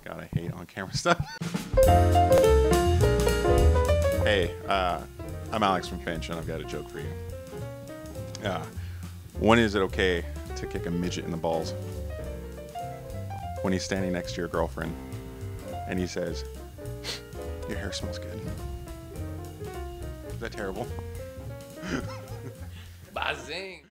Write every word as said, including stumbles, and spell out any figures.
God, I hate on-camera stuff. Hey, uh, I'm Alex from Finch, and I've got a joke for you. Uh, when is it okay to kick a midget in the balls? When he's standing next to your girlfriend, and he says, "Your hair smells good." Is that terrible? Bazing.